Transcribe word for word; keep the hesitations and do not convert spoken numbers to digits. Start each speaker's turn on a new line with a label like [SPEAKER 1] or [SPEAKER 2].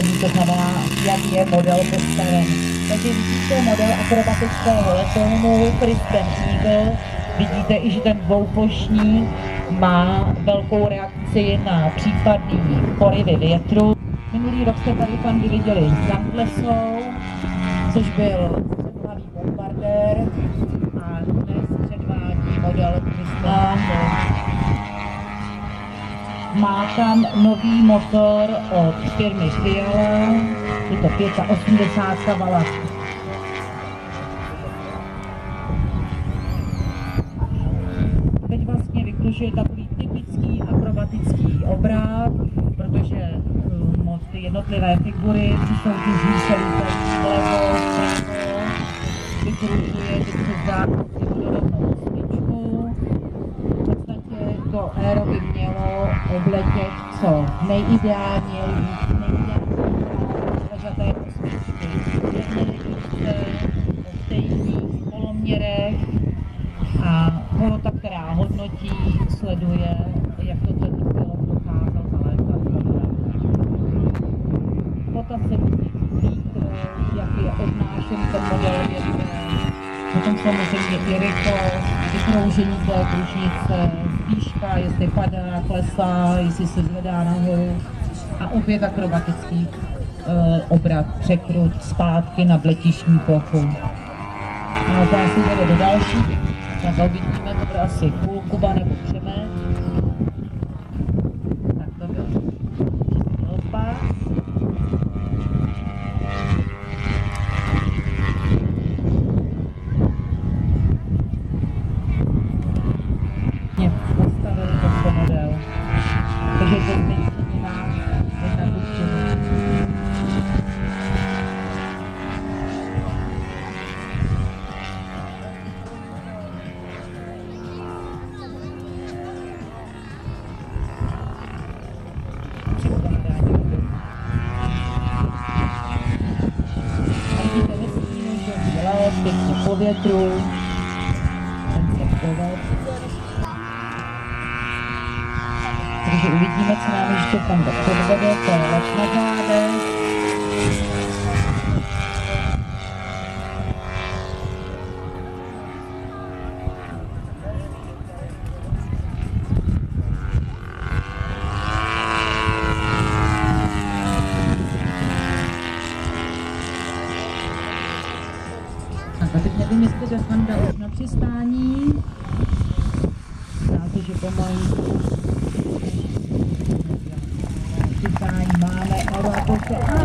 [SPEAKER 1] postavení, to znamená, jak je model postaven. Takže vidíte model akrobatického letounu Kristen Eagle. Vidíte i, že ten dvouplošník má velkou reakci na případný porivy větru. Minulý rok jste tady fandy viděli Zantlesou, což byl zajímavý bombardér, a dnes předvádí model Kristen. Má tam nový motor od firmy Fiala, je to osmdesát pět Valas. Teď vlastně vykrušuje takový typický akrobatický obrat, protože um, ty jednotlivé figury jsou ty zmíšelí vlevo, vpravo, vykrušuje ty přes základ vodorovnou smyčku. V podstatě to aero by mělo obletět co nejideálněji, nejideálněji ležaté kosmičky. Nejvíce o stejných poloměrech a porota, která hodnotí, sleduje, jak to ten pilot dokázal zalétat. Potom se musí vítr, jak je odnášen ten model větrem. Potom samozřejmě i rychlost, vykroužení té kružnice, výška, jestli padá, klesá, jestli se zvedá nahoru. A opět akrobatický e, obrat, překrut zpátky na letištní plochu. A zase jde do další, tak uvidíme, to bude asi půl kuba nebo křemet. Tak to byl opas. Postavili tento model, takže to zmenšení má jedna kuštění. Vidíte ve stínu, že let pěkně po větru, ten se poved. Takže uvidíme, co nám ještě tam předvede, to je let na zádech. Tak a teď nevím, jestli jde Fanda už na přistání. Zdá se, že pomalu přistání máme, ale to se...